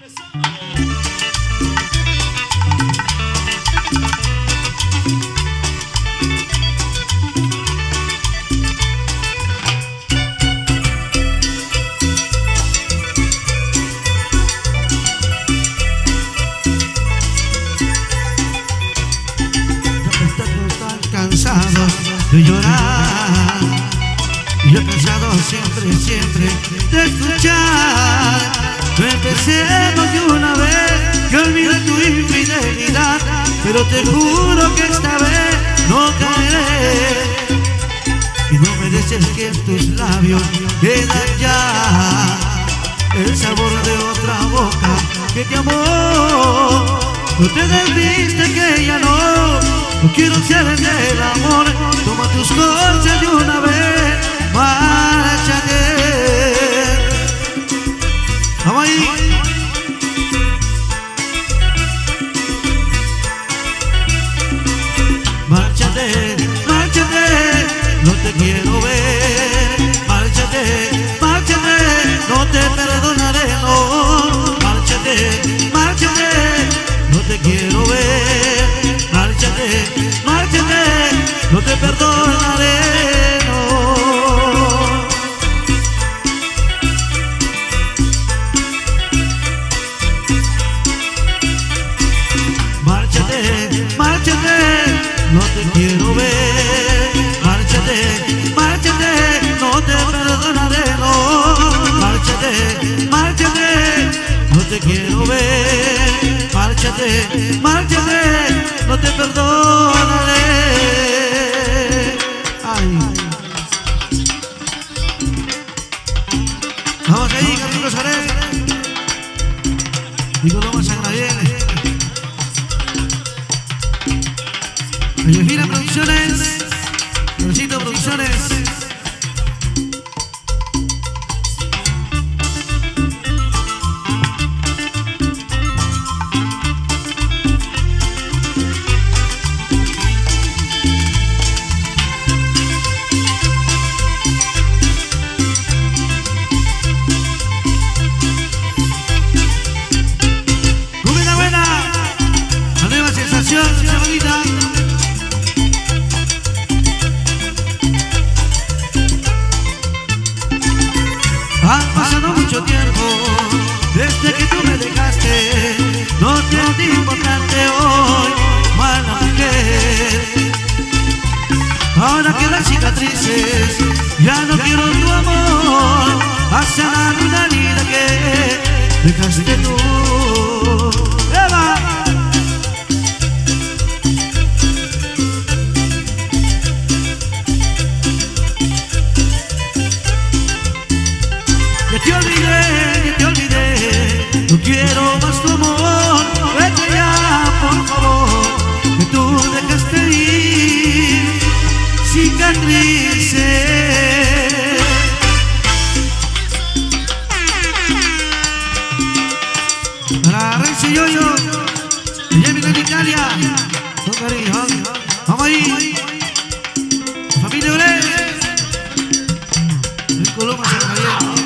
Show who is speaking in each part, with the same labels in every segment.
Speaker 1: De llorar, yo he pensado siempre de escuchar. No empecemos de una vez, que olvide tu infidelidad, pero te juro que esta vez no caeré. Y no mereces que en tus labios queda ya el sabor de otra boca que te amó. No te desviste que ya no quiero ser del amor. Toma tus cosas de una vez, márchate. Vamos ahí. Márchate, márchate, no te quiero ver. Márchate, márchate, no te perdonaré, no. Márchate, márchate, no te quiero ver. Márchate, márchate, no te perdonaré, no. Márchate, márchate, no te quiero ver. Márchate, márchate, no te perdonaré, no. Márchate, márchate, no te quiero ver. Márchate, márchate, no te perdonaré. Ay. Vamos ahí, Camilo Saré. Digo, no más agradece. Ayefina Producciones, Rosito Producciones. Ha pasado mucho tiempo desde que tú me dejaste. No te es importante hoy, mala mujer. Ahora quedan cicatrices, ya no quiero tu amor. A sanar una herida que dejaste tú. ¡Eva! Ya te olvidé, no quiero más tu amor. Vete ya, por favor, que tú dejaste ir cicatrices. Para Renzo y Yoyo, ella viene de Italia, con cariño. Vamos ahí, familia Ure, el Coloma se calienta.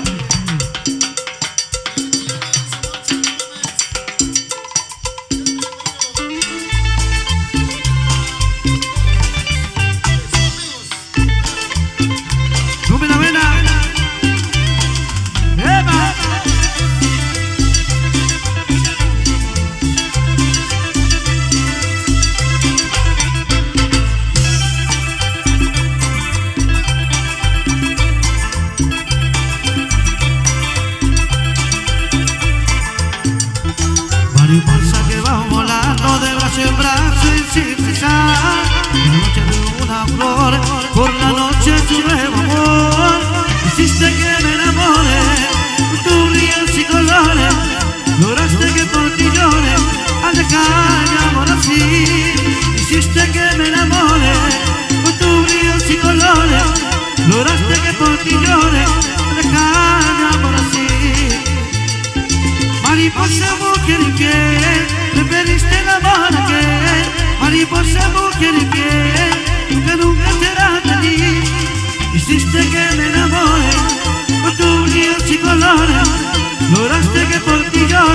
Speaker 1: Mariposa que va volando de brazo en brazo y sin cesar. La noche de una flor, por la noche tu nuevo amor. Hiciste que me enamore, con tus ríos y colores. Lograste que por ti llore, al dejar mi amor así. Hiciste que me enamore, con tus ríos y colores. Lograste que por ti llore, al dejar mi amor así. Mariposa, mujer infiel, me pediste el amor aquel. Mariposa, mujer infiel, que nunca será feliz. Hiciste que me enamore, con tus ríos y colores. Lograste que por ti yo